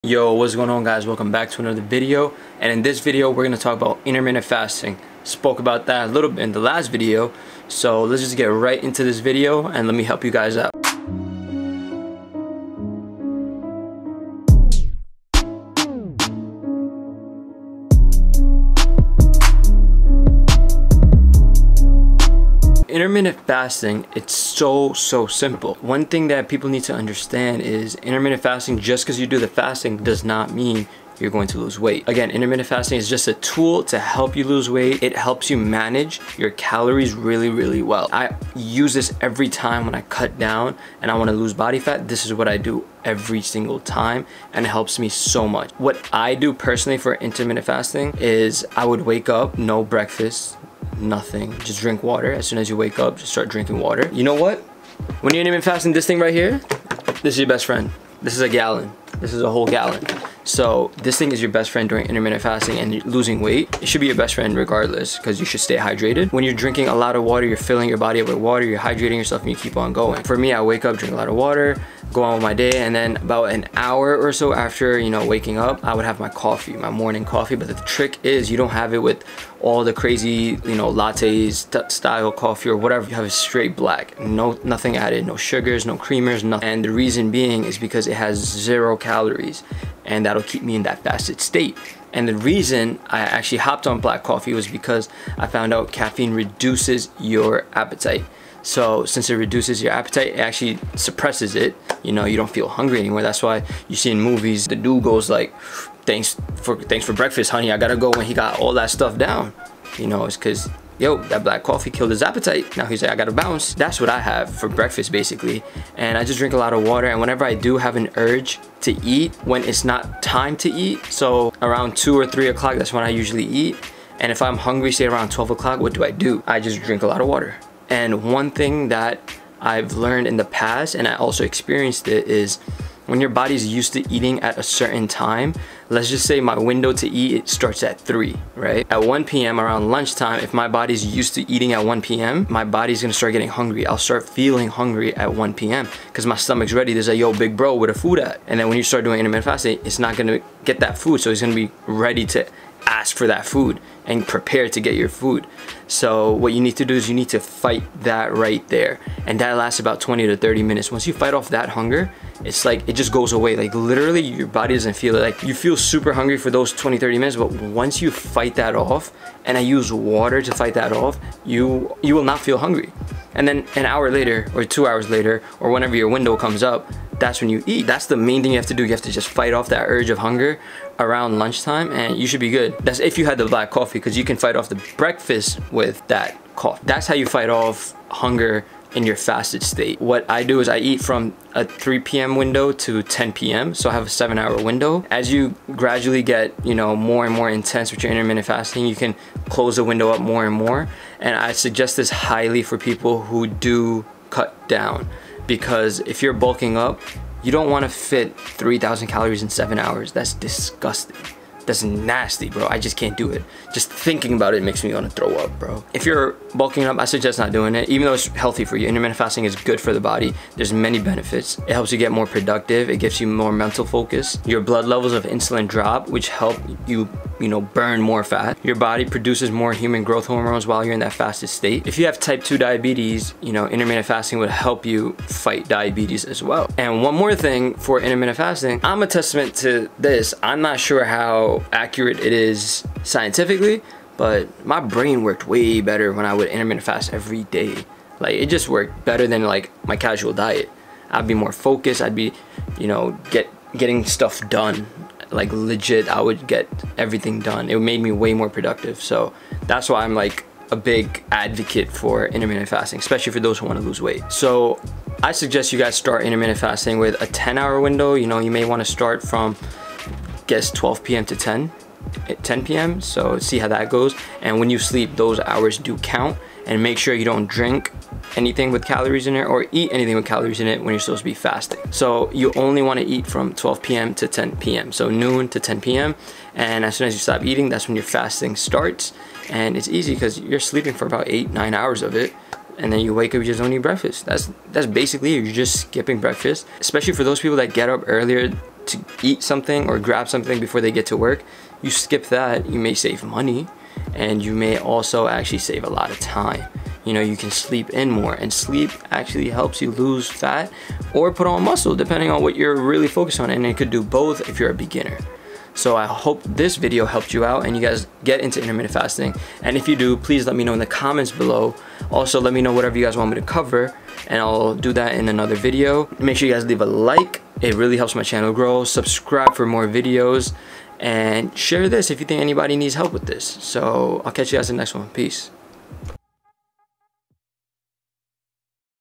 Yo, what's going on, guys? Welcome back to another video. And in this video we're going to talk about intermittent fasting. Spoke about that a little bit in the last video, so let's just get right into this video and let me help you guys out. Intermittent fasting, it's so simple. One thing that people need to understand is intermittent fasting, just because you do the fasting does not mean you're going to lose weight. Again, intermittent fasting is just a tool to help you lose weight. It helps you manage your calories really well. I use this every time when I cut down and I want to lose body fat. This is what I do every single time, and it helps me so much. What I do personally for intermittent fasting is I would wake up, no breakfast, nothing, just drink water. As soon as you wake up, just start drinking water. You know what? When you're intermittent fasting, this thing right here, this is your best friend. This is a gallon. This is a whole gallon. So this thing is your best friend during intermittent fasting and you're losing weight. It should be your best friend regardless, because you should stay hydrated. When you're drinking a lot of water, you're filling your body up with water, you're hydrating yourself, and you keep on going. For me, I wake up, drink a lot of water, go on with my day, and then about an hour or so after, waking up, I would have my coffee, my morning coffee. But the trick is you don't have it with all the crazy, lattes style coffee or whatever. You have it straight black, nothing added, no sugars, no creamers, nothing. And the reason being is because it has 0 calories, and that'll keep me in that fasted state. And the reason I actually hopped on black coffee was because I found out caffeine reduces your appetite. So since it reduces your appetite, it actually suppresses it. You don't feel hungry anymore. That's why you see in movies, the dude goes like, thanks for breakfast, honey, I gotta go, when he got all that stuff down. It's because, that black coffee killed his appetite. Now he's like, I gotta bounce. That's what I have for breakfast, basically. And I just drink a lot of water, and whenever I do have an urge to eat, when it's not time to eat, so around 2 or 3 o'clock, that's when I usually eat. And if I'm hungry, say around 12 o'clock, what do? I just drink a lot of water. And one thing that I've learned in the past, and I also experienced it, is when your body's used to eating at a certain time, let's just say my window to eat, it starts at 3, right? At 1 p.m. around lunchtime, if my body's used to eating at 1 p.m., my body's gonna start getting hungry. I'll start feeling hungry at 1 p.m. because my stomach's ready. There's a, yo, big bro, where the food at? And then when you start doing intermittent fasting, it's not gonna get that food, so it's gonna be ready to ask for that food and prepare to get your food. So what you need to do is you need to fight that right there, and that lasts about 20 to 30 minutes. Once you fight off that hunger, it's like it just goes away. Like literally your body doesn't feel it. Like you feel super hungry for those 20-30 minutes, but once you fight that off, and I use water to fight that off, you will not feel hungry. And then an hour later or 2 hours later, or whenever your window comes up, that's when you eat. That's the main thing you have to do. You have to just fight off that urge of hunger around lunchtime, and you should be good. That's if you had the black coffee, because you can fight off the breakfast with that coffee. That's how you fight off hunger in your fasted state. What I do is I eat from a 3 p.m. window to 10 p.m. So I have a 7-hour window. As you gradually get, more and more intense with your intermittent fasting, you can close the window up more and more. And I suggest this highly for people who do cut down, because if you're bulking up, you don't want to fit 3,000 calories in 7 hours. That's disgusting. That's nasty, bro. I just can't do it. Just thinking about it makes me want to throw up, bro. If you're bulking up, I suggest not doing it, even though it's healthy for you. Intermittent fasting is good for the body. There's many benefits. It helps you get more productive. It gives you more mental focus. Your blood levels of insulin drop, which help you, burn more fat. Your body produces more human growth hormones while you're in that fasted state. If you have type 2 diabetes, intermittent fasting would help you fight diabetes as well. And one more thing for intermittent fasting, I'm a testament to this. I'm not sure how accurate it is scientifically, but my brain worked way better when I would intermittent fast every day. Like it just worked better than like my casual diet. I'd be more focused. I'd be, getting stuff done. Like legit, I would get everything done. It made me way more productive. So that's why I'm like a big advocate for intermittent fasting, especially for those who want to lose weight. So I suggest you guys start intermittent fasting with a 10-hour window. You may want to start from 12 p.m. to 10 p.m. So see how that goes. And when you sleep, those hours do count. And make sure you don't drink anything with calories in it or eat anything with calories in it when you're supposed to be fasting. So you only want to eat from 12 p.m. to 10 p.m. So noon to 10 p.m. And as soon as you stop eating, that's when your fasting starts. And it's easy because you're sleeping for about 8-9 hours of it. And then you wake up, you just don't eat breakfast. That's basically it. You're just skipping breakfast. Especially for those people that get up earlier to eat something or grab something before they get to work, you skip that, you may save money, and you may also actually save a lot of time. You know, you can sleep in more, and sleep actually helps you lose fat or put on muscle depending on what you're really focused on, and it could do both if you're a beginner. So I hope this video helped you out and you guys get into intermittent fasting, and if you do, please let me know in the comments below. Also, let me know whatever you guys want me to cover, and I'll do that in another video. Make sure you guys leave a like, it really helps my channel grow. Subscribe for more videos, and share this if you think anybody needs help with this. So I'll catch you guys in the next one. Peace.